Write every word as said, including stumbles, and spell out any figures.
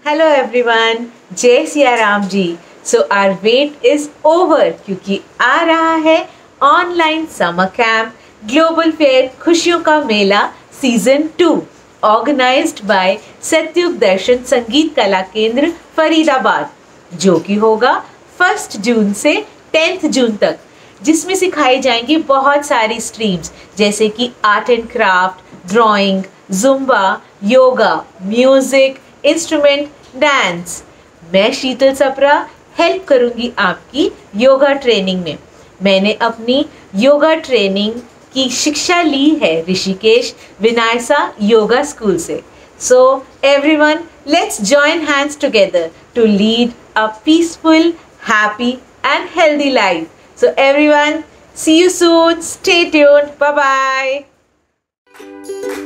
Hello everyone, जय Siya Ram ji. So our wait is over क्योंकि आ रहा है online summer camp global fair खुशियों का मेला season two, organised by Satyug Darshan Sangeet Kala केंद्र फरीदाबाद, जो कि होगा फर्स्ट जून से टेंथ जून तक, जिसमें सिखाई जाएंगी बहुत सारी स्ट्रीम्स जैसे कि art and craft, drawing, zumba, yoga, music, instrument, dance. मैं शीतल सप्रा हेल्प करूंगी आपकी योगा ट्रेनिंग में। मैंने अपनी योगा ट्रेनिंग की शिक्षा ली है ऋषिकेश विनायसा योगा स्कूल से। So everyone, let's join hands together to lead a peaceful, happy and healthy life. So everyone, see you soon. Stay tuned. Bye bye.